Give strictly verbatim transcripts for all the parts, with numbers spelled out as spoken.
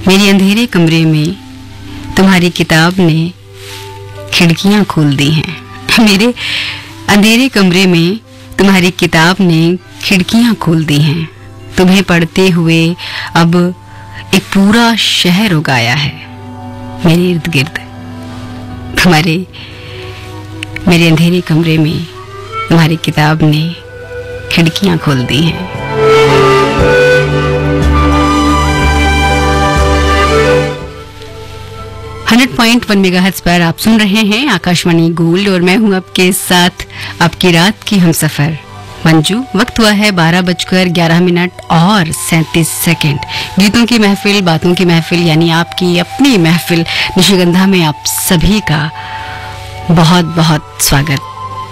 मेरे अंधेरे कमरे में तुम्हारी किताब ने खिड़कियां खोल दी हैं। मेरे अंधेरे कमरे में तुम्हारी किताब ने खिड़कियां खोल दी हैं। तुम्हें पढ़ते हुए अब एक पूरा शहर उगाया है मेरे इर्द गिर्द। तुम्हारे मेरे अंधेरे कमरे में तुम्हारी किताब ने खिड़कियां खोल दी हैं। हंड्रेड पॉइंट वन मेगाहर्ट्ज पर आप सुन रहे हैं आकाशवाणी गोल्ड और मैं हूं आपके साथ आपकी रात की हमसफर मंजू। वक्त हुआ है बारह बजकर ग्यारह मिनट और सैंतीस सेकंड। गीतों की महफिल, बातों की महफिल, यानी आपकी अपनी महफिल निशिगंधा में आप सभी का बहुत बहुत स्वागत।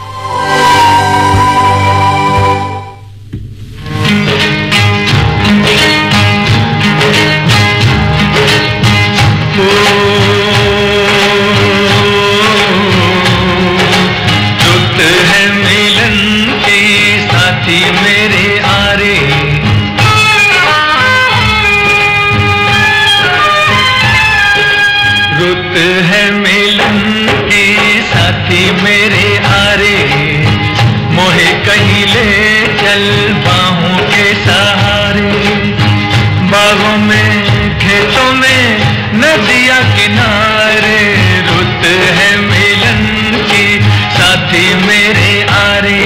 मेरे आरे मोहे कहीं ले चल बाहों के सहारे, बागों में खेतों में नदिया किनारे, रुत है मिलन की साथी मेरे आरे।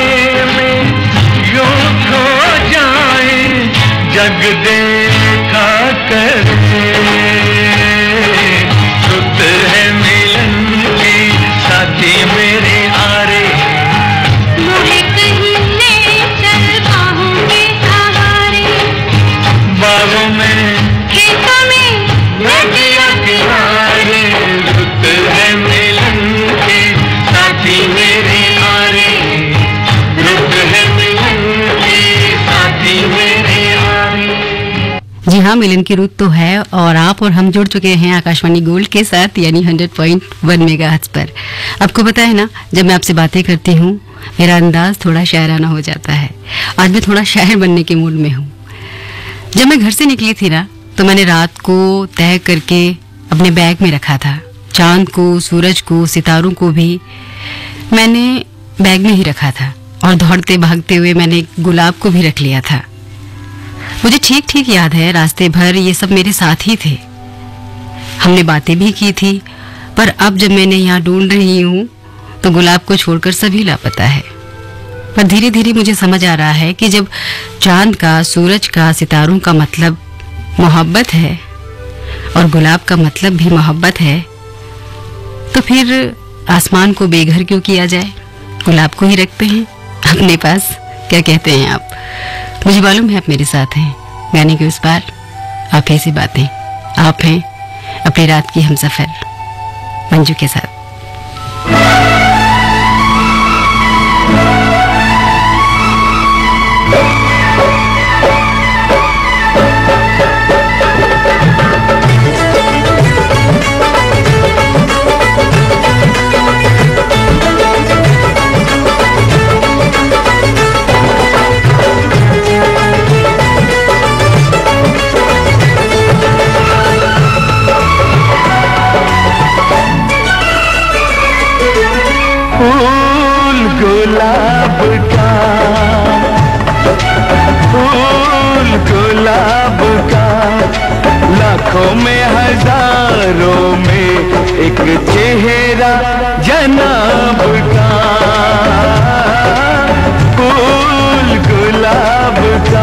जग देखा हाँ, मिलन की रुत तो है और आप और हम जुड़ चुके हैं आकाशवाणी गोल्ड के साथ, यानी हंड्रेड पॉइंट वन मेगाहर्ट्ज पर। आपको पता है ना, जब मैं आपसे बातें करती हूँ मेरा अंदाज थोड़ा शायराना हो जाता है। आज मैं थोड़ा शायर बनने के मूड में हूँ। जब मैं घर से निकली थी ना, तो मैंने रात को तय करके अपने बैग में रखा था। चांद को, सूरज को, सितारों को भी मैंने बैग में ही रखा था और दौड़ते भागते हुए मैंने गुलाब को भी रख लिया था। मुझे ठीक ठीक याद है, रास्ते भर ये सब मेरे साथ ही थे। हमने बातें भी की थी, पर अब जब मैंने यहाँ ढूंढ रही हूँ तो गुलाब को छोड़कर सभी लापता है। पर धीरे धीरे मुझे समझ आ रहा है कि जब चांद का, सूरज का, सितारों का मतलब मोहब्बत है और गुलाब का मतलब भी मोहब्बत है, तो फिर आसमान को बेघर क्यों किया जाए, गुलाब को ही रखते हैं अपने पास। क्या कहते हैं आप? मुझे मालूम है आप मेरे साथ हैं गाने के उस पार। आप ऐसी बातें, आप हैं अपनी रात की हमसफर मंजू के साथ। फूल गुलाब का, फूल गुलाब का, लाखों में हजारों में एक चेहरा जनाब का। फूल गुलाब का,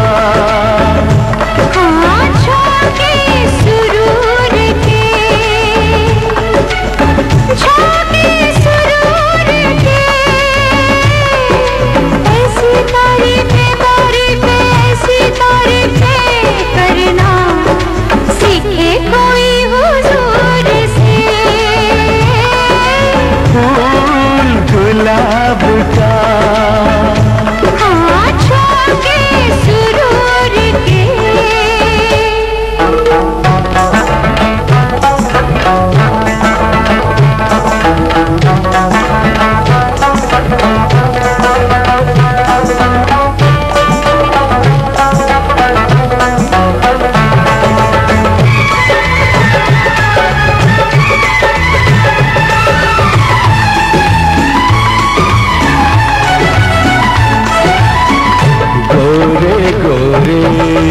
गुलाब का, हाँ, छोड़ के सुरूर के। गोरे गोरे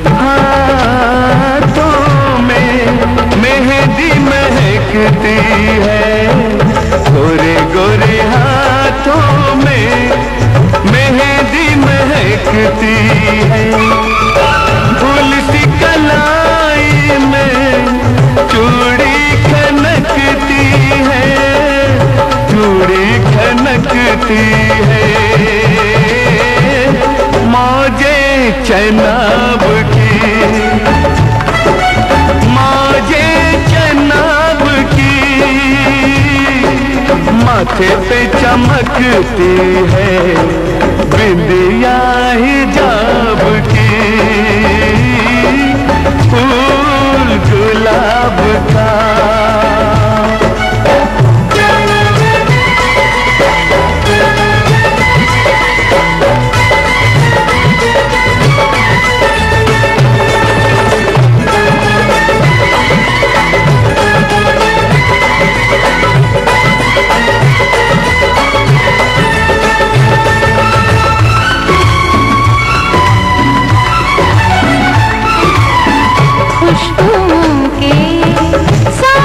हाथों में मेहंदी महकती है, गोरे गोरे हाथों में मेहंदी महकती है। फूल सी कलाई में चूड़ी खनकती है, चूड़ी खनकती है। मौजे चनाब की, मौजे चनाब की, माथे पे चमकती है बिंदिया हिजाब की। फूल गुलाब का, खुशबू के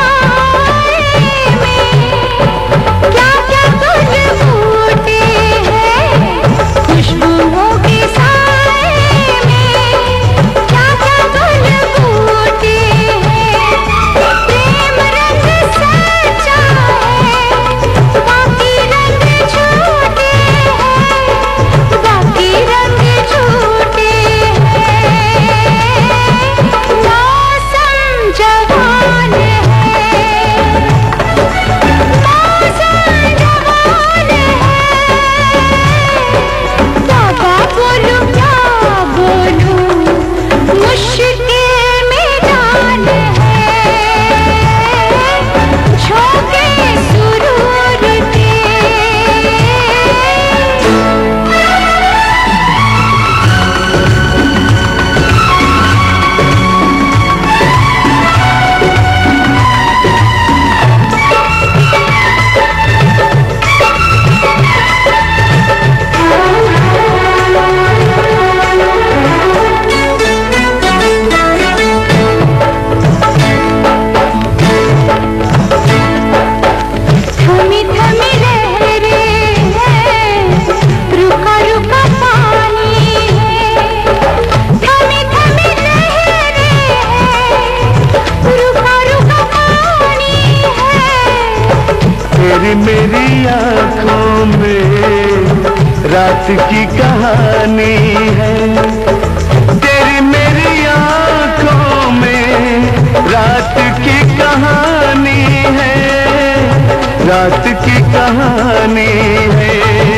रात की कहानी है। तेरी मेरी आंखों में रात की कहानी है, रात की कहानी है।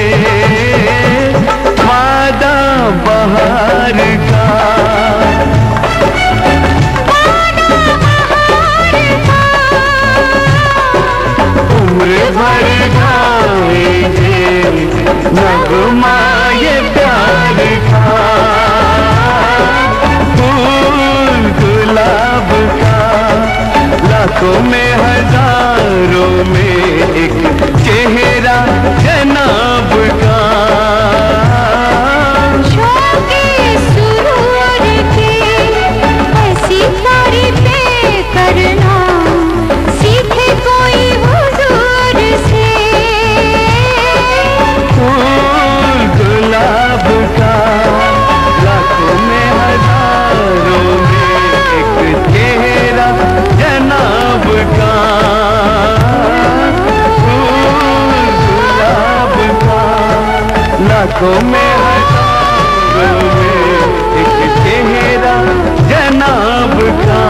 वादा बहार का, उम्र भर गाएंगे नगमा ये प्यार का। फूल गुलाब का, लाखों में हजारों में एक चेहरा जनाब का। शौक़े सुरूर के ऐसी तारीफ़ें करना सीखे कोई हुजूर से। फूल गुलाब का, लाखों में हजारों में एक चेहरा जनाब का। फूल गुलाब का, लाखों में हजारों में एक चेहरा जनाब का।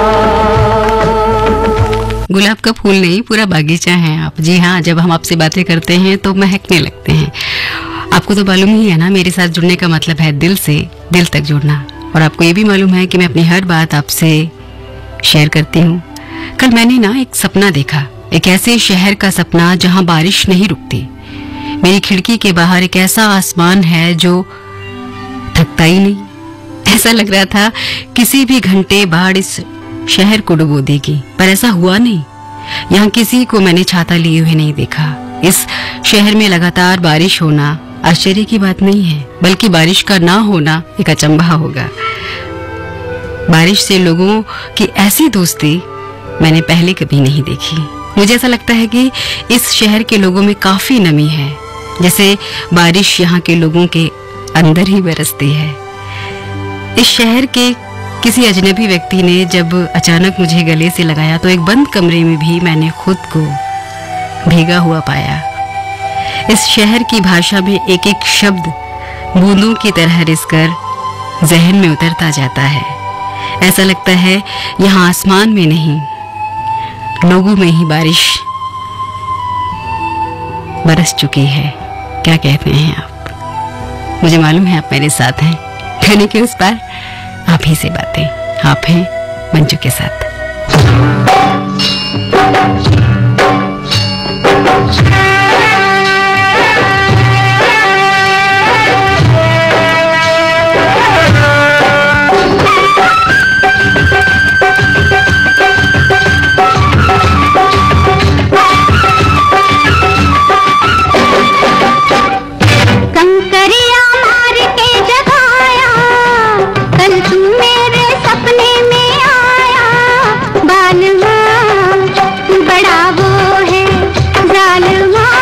गुलाब का फूल नहीं, पूरा बागीचा है आप। जी हाँ, जब हम आपसे बातें करते हैं तो महकने लगते हैं। आपको तो मालूम ही है ना, मेरे साथ जुड़ने का मतलब है दिल से दिल तक जुड़ना। और आपको ये भी मालूम है कि मैं अपनी हर बात आपसे शेयर करती हूँ। कल मैंने ना एक सपना देखा, एक ऐसे शहर का सपना जहाँ बारिश नहीं रुकती। मेरी खिड़की के बाहर एक ऐसा आसमान है जो थकता ही नहीं। ऐसा लग रहा था किसी भी घंटे बाढ़ इस शहर को डुबो देगी, पर ऐसा हुआ नहीं। यहाँ किसी को मैंने छाता लिए हुए नहीं देखा। इस शहर में लगातार बारिश होना आश्चर्य की बात नहीं है, बल्कि बारिश का ना होना एक अचंभा होगा। बारिश से लोगों की ऐसी दोस्ती मैंने पहले कभी नहीं देखी। मुझे ऐसा लगता है कि इस शहर के लोगों में काफी नमी है, जैसे बारिश यहाँ के लोगों के अंदर ही बरसती है। इस शहर के किसी अजनबी व्यक्ति ने जब अचानक मुझे गले से लगाया तो एक बंद कमरे में भी मैंने खुद को भीगा हुआ पाया। इस शहर की भाषा में एक एक शब्द बूंदों की तरह रिसकर जहन में उतरता जाता है। ऐसा लगता है यहाँ आसमान में नहीं, लोगों में ही बारिश बरस चुकी है। क्या कहते हैं आप? मुझे मालूम है आप मेरे साथ हैं। कहने के उस पार आप ही से बातें, आप हैं मंजू के साथ। कंकरिया मार के जगाया, कल तू मेरे सपने में आया। बालमा बड़ा वो है जालमा,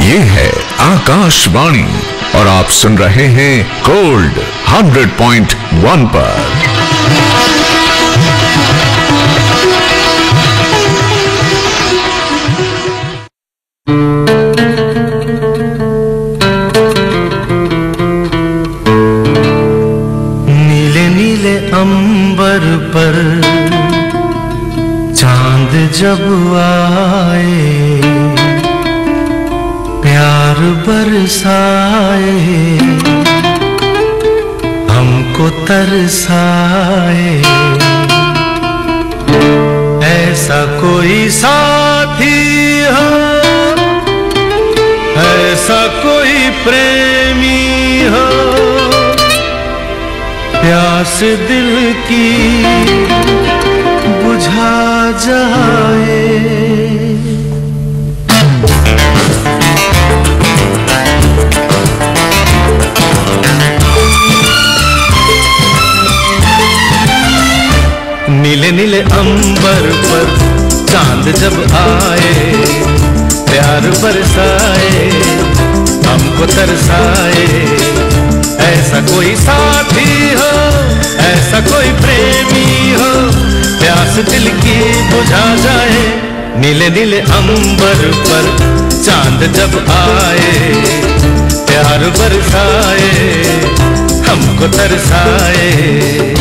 ये है आकाशवाणी और आप सुन रहे हैं गोल्ड हंड्रेड पॉइंट वन पर। नीले नीले अंबर पर चांद जब आए, प्यार बरसाए, हमको तरसाए। ऐसा कोई साथी हो, ऐसा कोई प्रेमी हो, प्यास दिल की बुझा जाए। नीले नीले अंबर पर चांद जब आए, प्यार बरसाए, हमको तरसाए। ऐसा कोई साथी हो, ऐसा कोई प्रेमी हो, प्यास दिल की बुझा जाए। नीले नीले अंबर पर चांद जब आए, प्यार बरसाए, हमको तरसाए।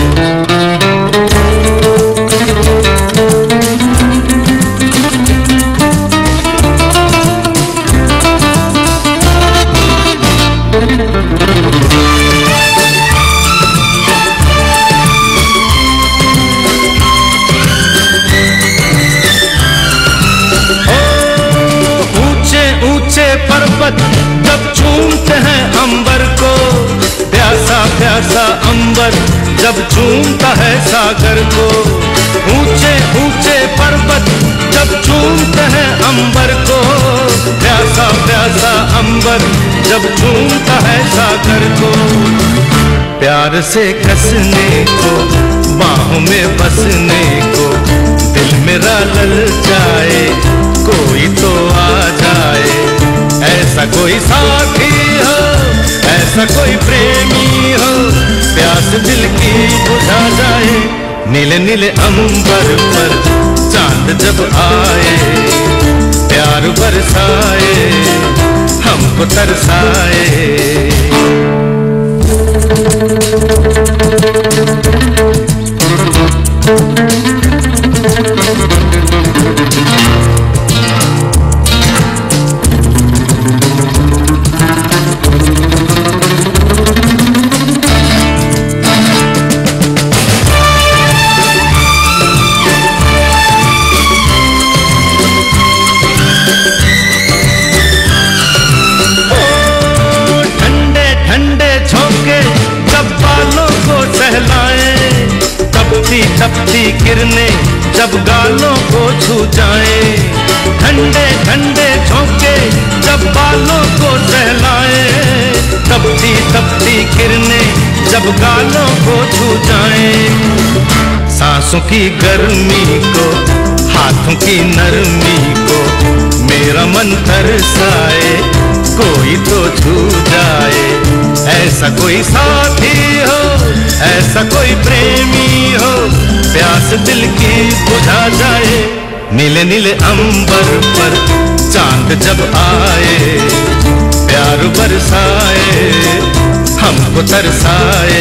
पर्वत जब चूमते हैं अंबर को, प्यासा प्यासा अंबर जब चूमता है सागर को। ऊंचे ऊंचे पर्वत जब चूमते हैं अंबर को, प्यासा प्यासा अंबर जब चूमता है सागर को। प्यार से कसने को, बाहों में बसने को, दिल मेरा ललचाए, कोई तो आ जाए। ऐसा कोई साथी हो, ऐसा कोई प्रेमी हो, प्यास दिल की बुझा जाए। नीले नीले अंबर पर चांद जब आए, प्यार बरसाए, हमको तरसाए। तपती किरणें जब गालों को छू जाए, ठंडे ठंडे झोंके जब बालों को सहलाए। तपती तपती किरणें जब गालों को छू जाए, सांसों की गर्मी को, हाथों की नरमी को, मेरा मन तरसाए, कोई तो छू जाए। ऐसा कोई साथी हो, ऐसा कोई प्रेमी हो, प्यास दिल की बुझा जाए। नीले नीले अंबर पर चांद जब आए, प्यार बरसाए, हमको तरसाए।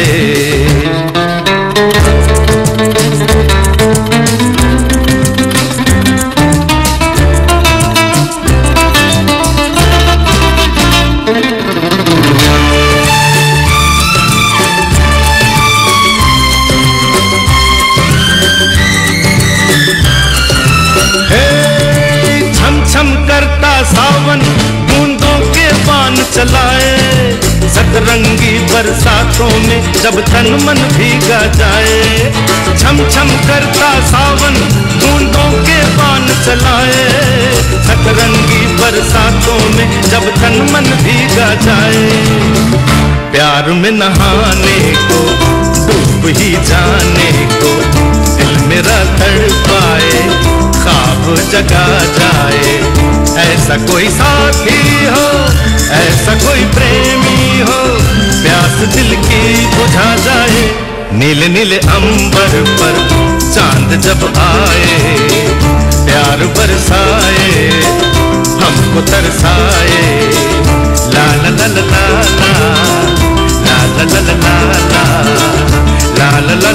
सावन बूंदों के बान चलाए, सतरंगी बरसातों में जब तन मन भीगा जाए। छम छम करता सावन बूंदों के बान चलाए, सतरंगी बरसातों में जब तन मन भीगा जाए। प्यार में नहाने को, डूब ही जाने को, दिल मेरा तड़पाए, ख्वाब जगा जाए। ऐसा कोई साथी हो, ऐसा कोई प्रेमी हो, प्यास दिल की बुझा जाए। नीले नीले अंबर पर चांद जब आए, प्यार बरसाए, हमको तरसाए। ला ला ला ला ला ला ला ला ला ला ला ला ला ला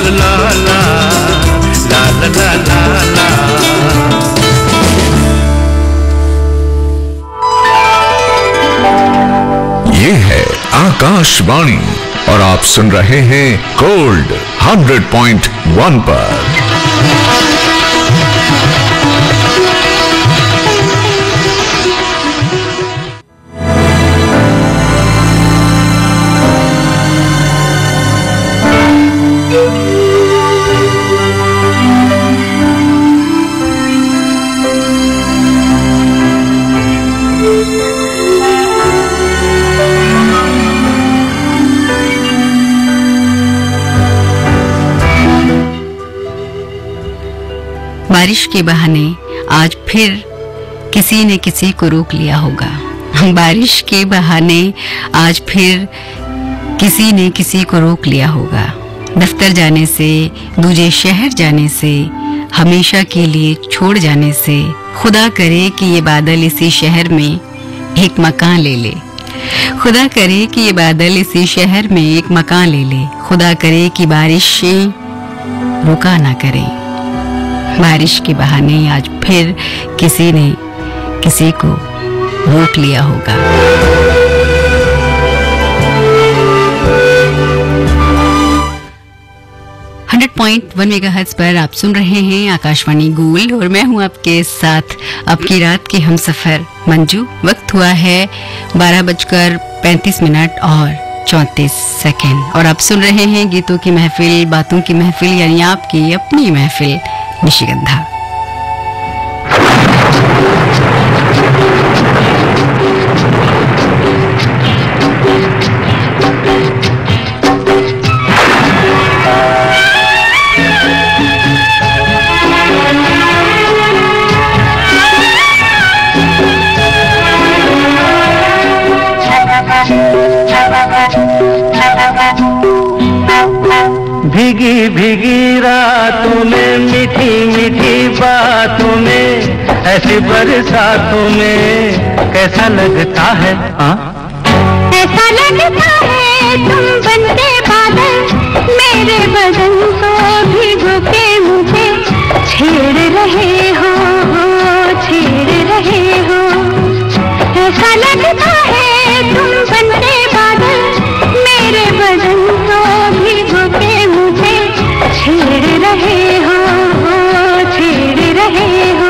ला ला ला। ये है आकाशवाणी और आप सुन रहे हैं गोल्ड हंड्रेड पॉइंट वन पर। बारिश के बहाने आज फिर किसी ने किसी को रोक लिया होगा। बारिश के बहाने आज फिर किसी ने किसी को रोक लिया होगा। दफ्तर जाने से, दूजे शहर जाने से, हमेशा के लिए छोड़ जाने से। खुदा करे कि ये बादल इसी शहर में एक मकान ले ले। खुदा करे कि ये बादल इसी शहर में एक मकान ले ले। खुदा करे कि बारिशें रुका ना करें। बारिश के बहाने आज फिर किसी ने किसी को रोक लिया होगा। हंड्रेड पॉइंट वन मेगाहर्ट्ज़ पर आप सुन रहे हैं आकाशवाणी गोल्ड और मैं हूं आपके साथ आपकी रात के हम सफर मंजू। वक्त हुआ है बारह बजकर पैंतीस मिनट और चौंतीस सेकेंड और आप सुन रहे हैं गीतों की महफिल, बातों की महफिल, यानी आपकी अपनी महफिल निशिगंधा। भीगी भीगी रातों में, मीठी मीठी बातों में, ऐसी बरसातों में कैसा लगता है? हाँ ऐसा लगता है तुम बनते बादल, मेरे बदन को भिगो के मुझे छेड़ रहे हो, छेड़ रहे हो। ऐसा लगता है तुम बनते बादल, मेरे बदन को भिगो के मुझे छेड़ रहे हो, छेड़ रहे हो।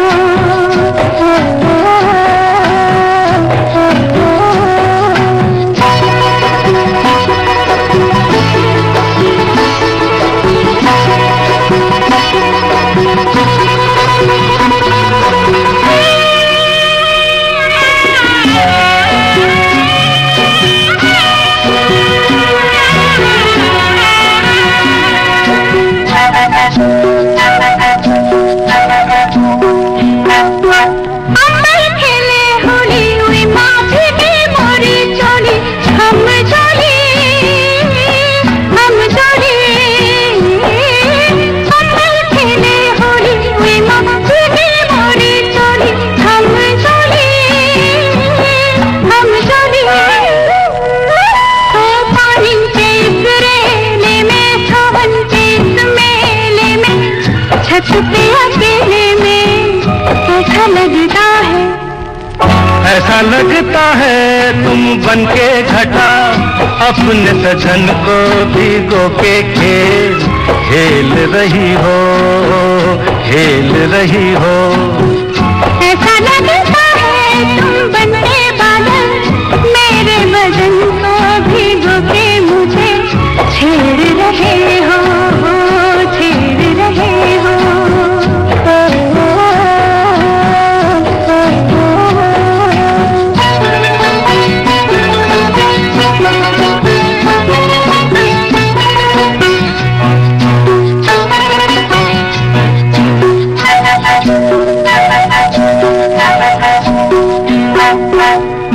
ऐसा लगता है तुम बनके घटा, अपने सजन को भिगो के खेल खेल रही हो, खेल रही हो। ऐसा लगता है तुम बनके बादल, मेरे बदन को भिगो के मुझे छेड़ रहे हो, छेड़ रहे हो।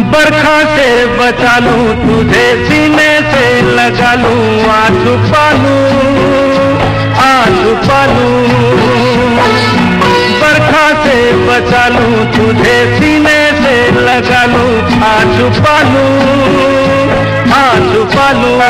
बरखा से बचा लूं तुझे सीने से लगा लूं आ छुपा लूं आ छुपा लूं बरखा से बचा लूं तुझे सीने से लगा लूं आ छुपा लूं आ छुपा लूं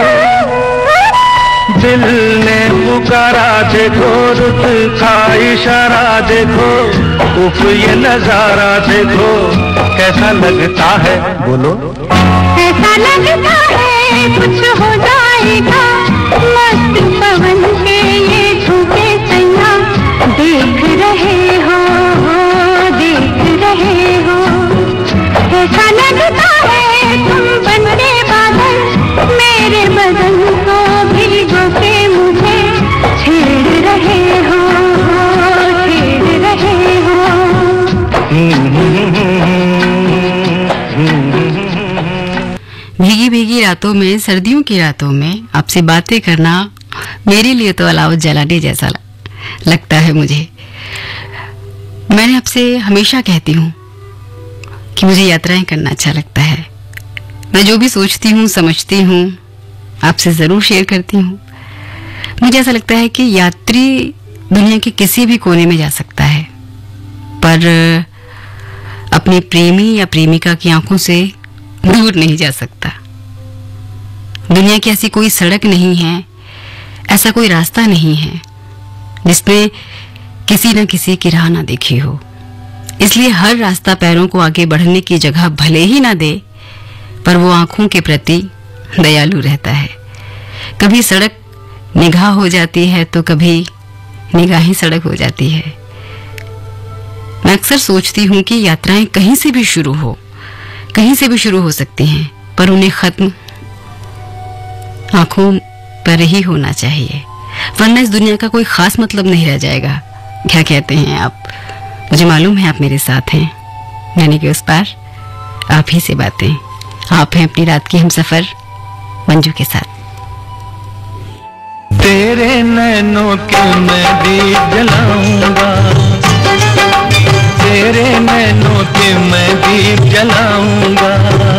दिल ने पुकारा देखो रुत का इशारा देखो उफ ये नजारा देखो कैसा लगता है बोलो ऐसा लगता है कुछ हो जाएगा मस्त पवन के ये झूठे सैया देख रहे हो देख रहे हो ऐसा लगता है तुम बनते बादल मेरे बदन को भिगो के मुझे छेड़ रहे हो छेड़ रहे हो भीगी भीगी रातों में सर्दियों की रातों में आपसे बातें करना मेरे लिए तो अलाव जलाने जैसा लगता है मुझे। मैंने आपसे हमेशा कहती हूँ कि मुझे यात्राएं करना अच्छा लगता है। मैं जो भी सोचती हूँ समझती हूँ आपसे ज़रूर शेयर करती हूँ। मुझे ऐसा लगता है कि यात्री दुनिया के किसी भी कोने में जा सकता है पर अपने प्रेमी या प्रेमिका की आंखों से दूर नहीं जा सकता। दुनिया की ऐसी कोई सड़क नहीं है, ऐसा कोई रास्ता नहीं है जिसमें किसी न किसी की राह ना देखी हो। इसलिए हर रास्ता पैरों को आगे बढ़ने की जगह भले ही ना दे पर वो आंखों के प्रति दयालु रहता है। कभी सड़क निगाह हो जाती है तो कभी निगाहें सड़क हो जाती है। मैं अक्सर सोचती हूँ कि यात्राएं कहीं से भी शुरू हो कहीं से भी शुरू हो सकती हैं पर उन्हें खत्म आंखों पर ही होना चाहिए वरना इस दुनिया का कोई खास मतलब नहीं रह जाएगा। क्या कहते हैं आप? मुझे मालूम है आप मेरे साथ हैं यानी कि उस पार आप ही से बातें। आप हैं अपनी रात की हमसफर मंजू के साथ। तेरे नैनों के मैं दीप जलाऊंगा तेरे नैनों के मैं दीप जलाऊंगा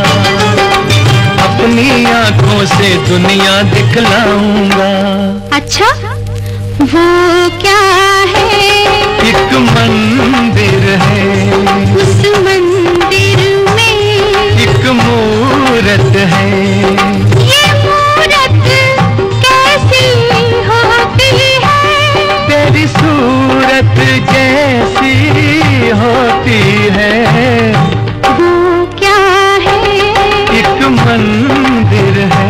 अपनी आंखों से दुनिया दिखलाऊंगा। अच्छा वो क्या है? एक मंदिर है उस मंदिर में एक मूरत है। ये मूरत कैसी होती है? तेरी सूरत कैसी होती है। वो क्या है? एक मंदिर है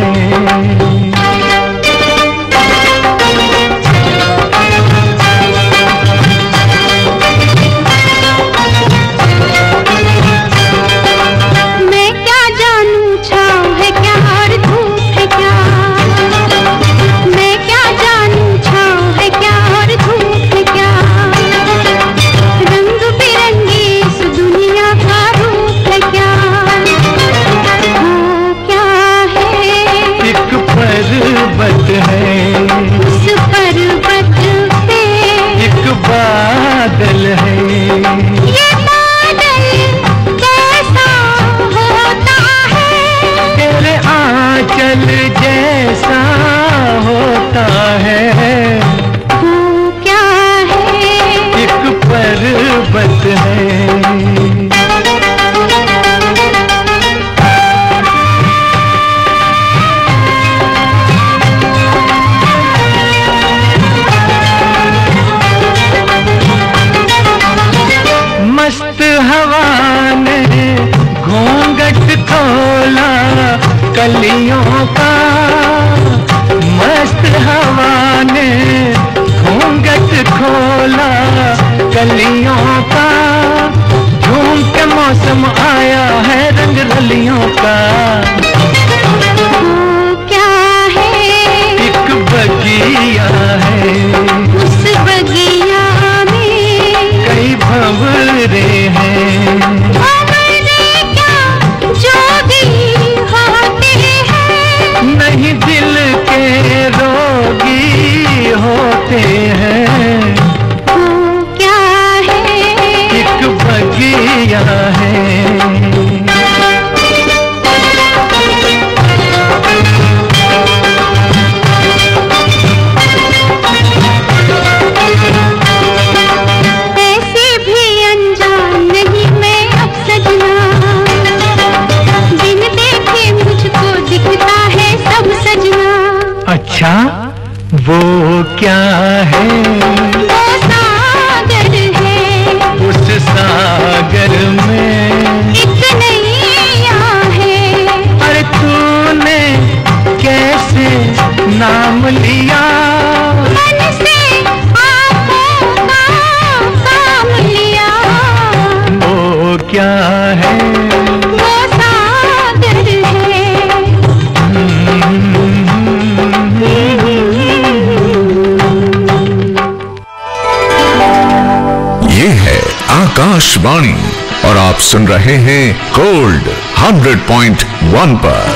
मैं क्या जानूं छाँव है क्या और धूप है क्या? मैं क्या जानूं छाँव है क्या और धूप है क्या? रंग बिरंगी इस दुनिया का रूप है क्या? वो क्या है? एक पर्वत है उस पर्वत पे एक बादल है। ये बादल कैसा होता है? तेरे आंचल जैसा होता है। वो क्या है? एक पर्वत है मस्त हवा ने घूंघट खोला कलियों का। मस्त हवा ने घूंघट खोला कलियों का। झूम के मौसम आया है रंग रलियों का। वो क्या है? एक बगिया है उस बगिया में कई भंवरे हैं। भंवरे क्या जोगी होते हैं? नहीं दिल के रोगी होते हैं। वो क्या है? एक बगिया है आकाशवाणी और आप सुन रहे हैं गोल्ड हंड्रेड पॉइंट वन पर।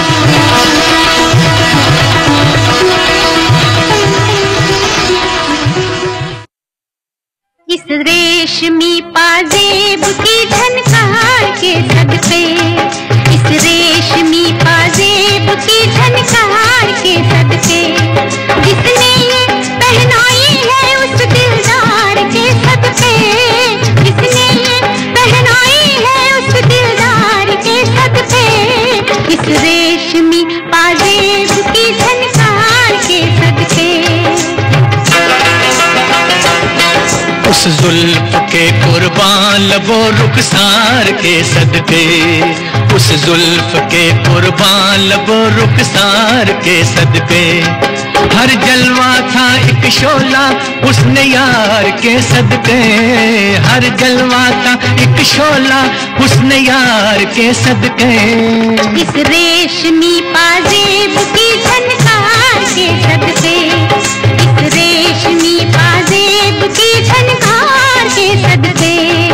इस रेशमी पाजेब की झनकार के सदके, इस रेशमी पाजेब की झनकार के सदके, जिसने ये पहनाई है उस दिलदार के सदके, जिसने ये पहनाई है उस दिलदार के सदके, इस रेशमी पाजेब की झनकार के सदके। उस जुल्फ के कुर्बान लबो रुखसार के सदके, उस जुल्फ के कुर्बान लबो रुखसार के सदके, हर जलवा था एक शोला उसने यार के सदके, हर जलवा था एक शोला उसने यार के सदके। इस रेशमी पाजेब की झनकार के सदके, इस रेशमी पाजेब की झनकार के सदके।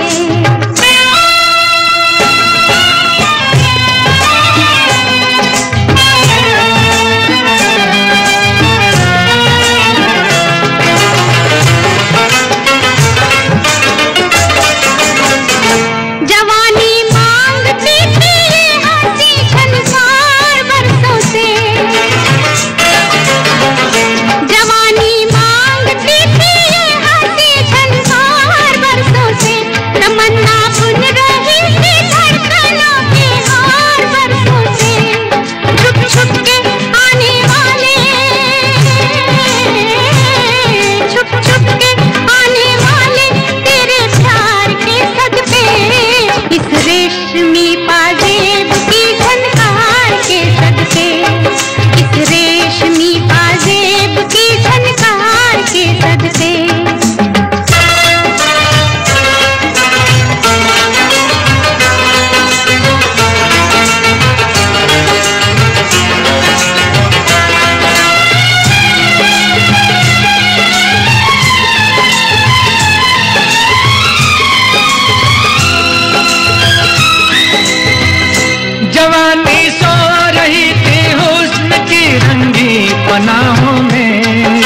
पनाहों में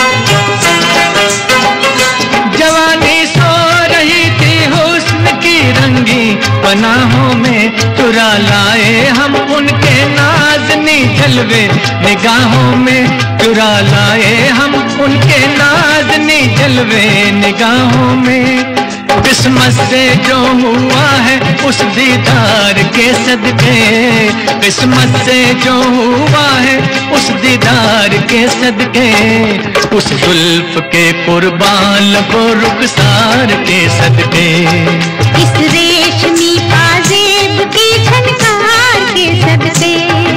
जवानी सो रही थी हुस्न की रंगी पनाहों में, चुरा लाए हम उनके नाज़नी जलवे निगाहों में, चुरा लाए हम उनके नाज़नी जलवे निगाहों में। किस्मत से जो हुआ है उस दीदार के सदके, किस्मत से जो हुआ है उस दीदार के सदके, उस जुल्फ के कुर्बान लबो रुखसार के सदके। इस रेशमी पाजेब की झनकार के सदके।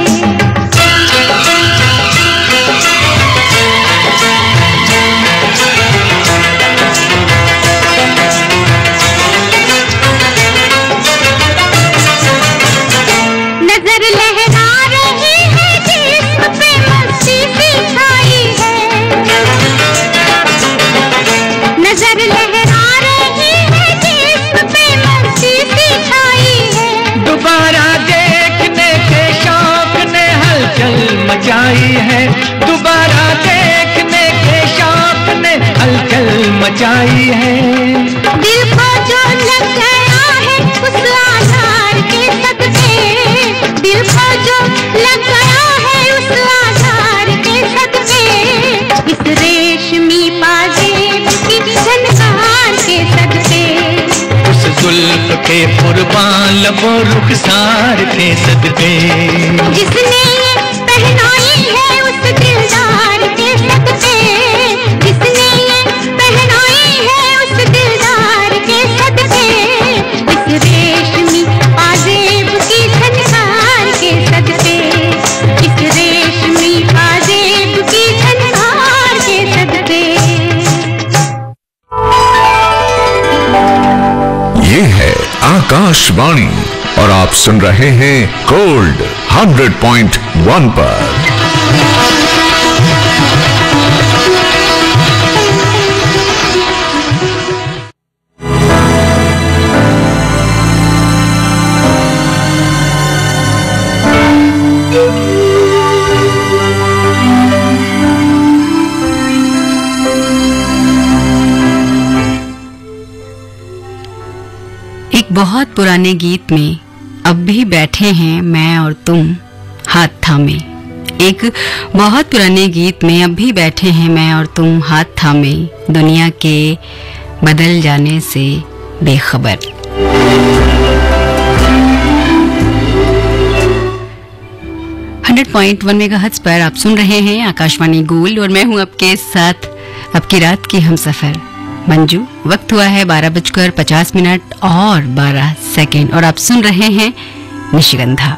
मचाई है दोबारा देखने के शौक ने हलचल मचाई है। दिल को जो लग गया है उस आधार के सदके, दिल को जो लग गया है उस आधार के सदके, इस रेशमी पाजेब की झनकार के सदके, उस जुल्फ के कुर्बान लबो रुखसार के सदके, जिसने पहनाई है उस दिलदार के सदके, जिसने ये पहनाई है उस दिलदार के सदके, इस रेशमी पाजेब की झनकार के सदके, इस रेशमी पाजेब की झनकार के सदके। ये है आकाशवाणी और आप सुन रहे हैं गोल्ड हंड्रेड पॉइंट वन पर। एक बहुत पुराने गीत में अब भी बैठे हैं मैं और तुम हाथ थामे। एक बहुत पुराने गीत में अब भी बैठे हैं मैं और तुम हाथ थामे, दुनिया के बदल जाने से बेखबर। हंड्रेड पॉइंट वन मेगाहर्ट्ज़ पर आप सुन रहे हैं आकाशवाणी गोल्ड और मैं हूं आपके साथ आपकी रात की हमसफर मंजू। वक्त हुआ है बारह बजकर पचास मिनट और बारह सेकेंड और आप सुन रहे हैं निशिगंधा।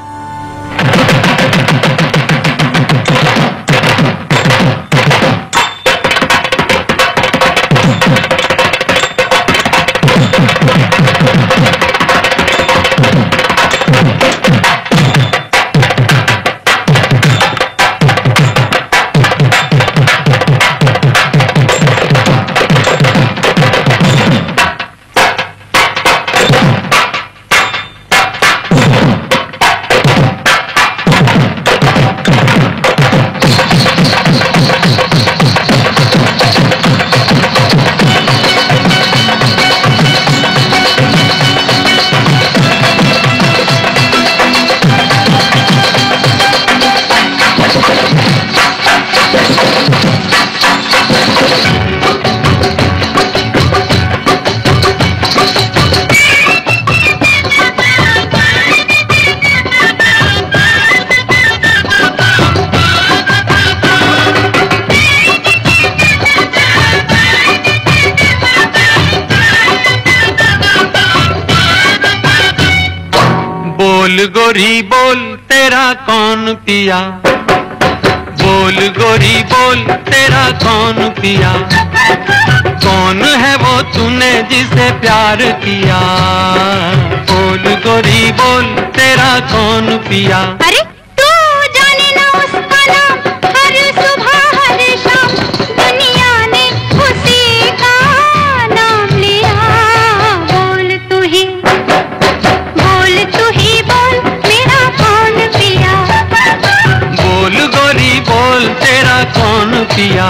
बोल गोरी बोल तेरा कौन पिया, बोल गोरी बोल तेरा कौन पिया, कौन है वो तूने जिसे प्यार किया। बोल गोरी बोल तेरा कौन पिया। अरे तू जाने ना उसका नाम, हर सुबह हर शाम दुनिया ने उसी का नाम लिया। बोल तू ही बोल तू ही बोल मेरा कौन पिया। बोल गोरी बोल तेरा कौन पिया।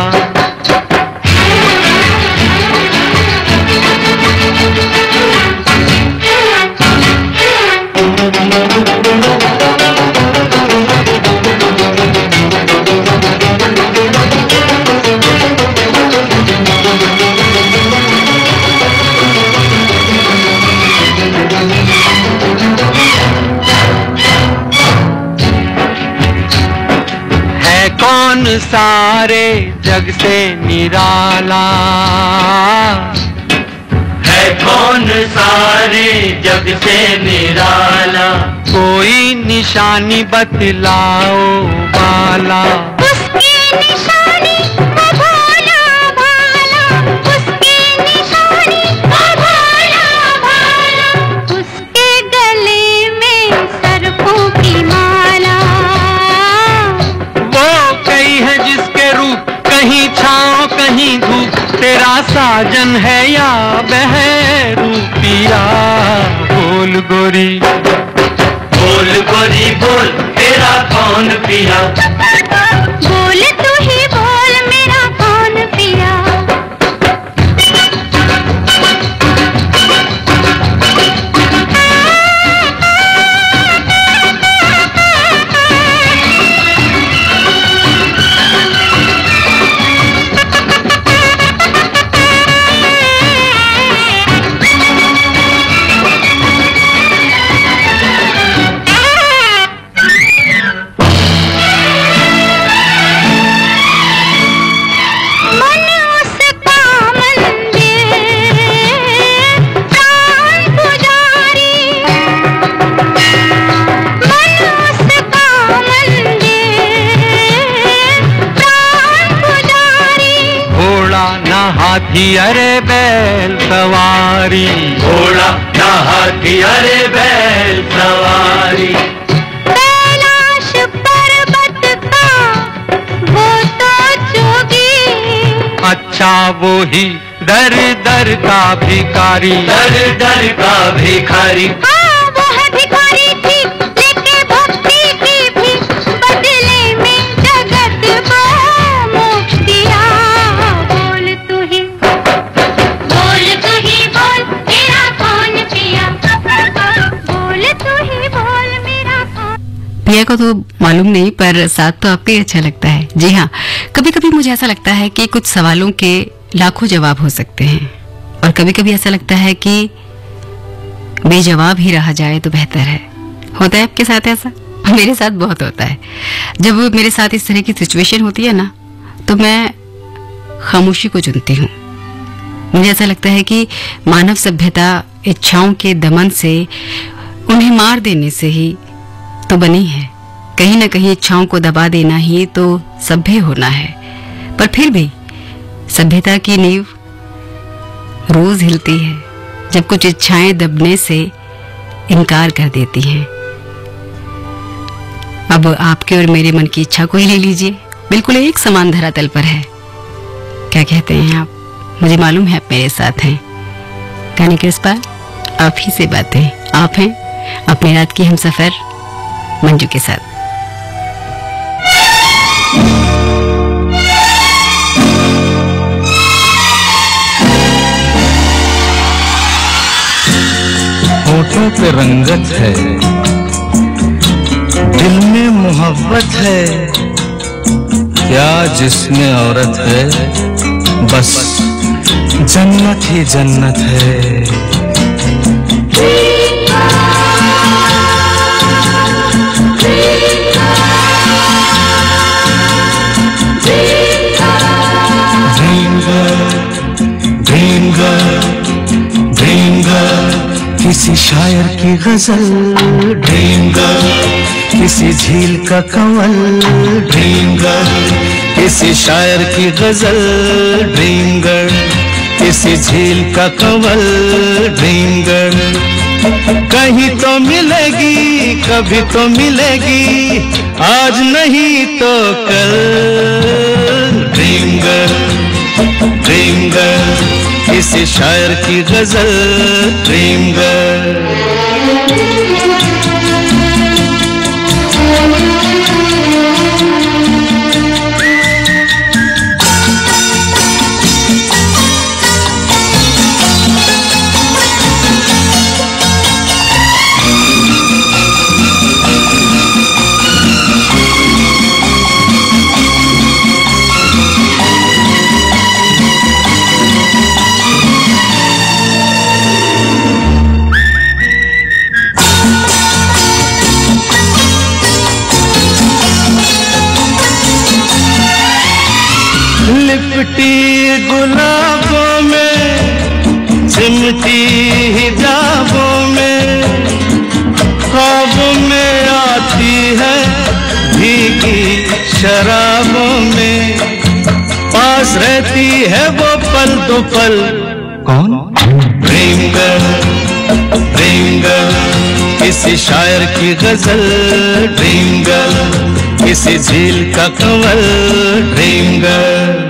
कौन सारे जग से निराला, है कौन सारे जग से निराला, कोई निशानी बतलाओ बाला। उसकी निशानी वो भोला भाला, उसकी निशानी वो भोला भाला, उसके गले में सरफों की माला। है जिसके रूप कहीं छाँव कहीं धूप, तेरा साजन है या बहरूपिया। बोल गोरी बोल गोरी बोल तेरा कौन पिया। बोल तू ही बोल मेरा कौन पिया। हाथी अरे बैल सवारी, घोड़ा ना हाथी अरे बैल सवारी। कैलाश पर्वत का वो तो जोगी, अच्छा वो ही दर दर का भिखारी, दर दर का भिखारी। हाँ वो है भिखारी ठीक, लेके भक्ति की भी पिया को तो मालूम नहीं, पर साथ तो आपका ही अच्छा लगता है। जी हाँ, कभी कभी मुझे ऐसा लगता है कि कुछ सवालों के लाखों जवाब हो सकते हैं, और कभी कभी ऐसा लगता है कि बेजवाब ही रहा जाए तो बेहतर है। होता है आपके साथ ऐसा? मेरे साथ बहुत होता है। जब मेरे साथ इस तरह की सिचुएशन होती है ना, तो मैं खामोशी को चुनती हूँ। मुझे ऐसा लगता है कि मानव सभ्यता इच्छाओं के दमन से, उन्हें मार देने से ही तो बनी है। कहीं ना कहीं इच्छाओं को दबा देना ही तो सभ्य होना है। पर फिर भी सभ्यता की नींव रोज हिलती है जब कुछ इच्छाएं दबने से इनकार कर देती हैं। अब आपके और मेरे मन की इच्छा को ही ले लीजिए, बिल्कुल एक समान धरातल पर है। क्या कहते हैं आप? मुझे मालूम है आप मेरे साथ हैं। गाने के इस पार आप ही से बातें, आप हैं अपनी रात की हमसफर मंजू के साथ। होठों पे रंगत है, दिल में मोहब्बत है, क्या जिसमें औरत है, बस जन्नत ही जन्नत है। किसी शायर की गजल ड्रीम गर्ल, किसी झील का कंवल ड्रीम गर्ल, किसी शायर की गजल ड्रीम गर्ल, किसी झील का कंवल ड्रीम गर्ल। कहीं तो मिलेगी, कभी तो मिलेगी, आज नहीं तो कल ड्रीम गर्ल, ड्रीम गर्ल, किसी शायर की गजल ड्रीम गर्ल। लिपटी गुलाबों में, चिमटी हिजाबों में, ख्वाबों में आती है भीगी शराबों में, पास रहती है वो पल दो पल। कौन? ड्रीम गर्ल, ड्रीम गर्ल, किसी शायर की गजल ड्रीम गर्ल, किसी झील का कंवल ड्रीम गर्ल।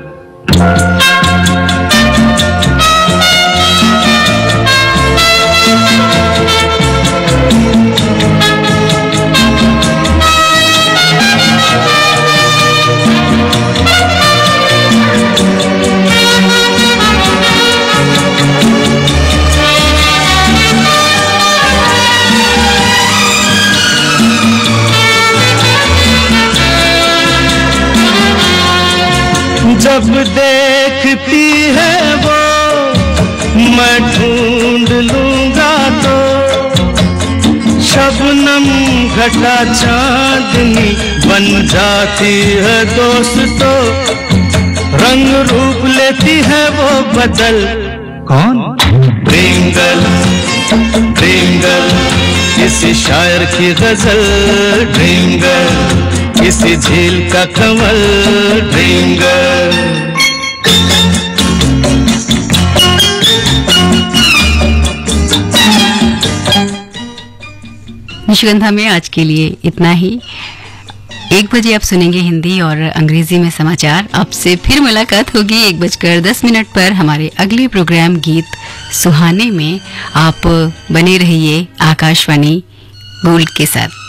जब देखती है वो मैं ढूंढ लूंगा तो, शबनम घटा चांदनी बन जाती है दोस्तों, रंग रूप लेती है वो बदल। कौन? ड्रीम गर्ल, ड्रीम गर्ल, किसी शायर की गजल ड्रीम गर्ल, किसी झील का कंवल ड्रीम गर्ल। निशिगंधा में आज के लिए इतना ही। एक बजे आप सुनेंगे हिंदी और अंग्रेजी में समाचार। आपसे फिर मुलाकात होगी एक बजकर दस मिनट पर हमारे अगले प्रोग्राम गीत सुहाने में। आप बने रहिए आकाशवाणी गोल्ड के साथ।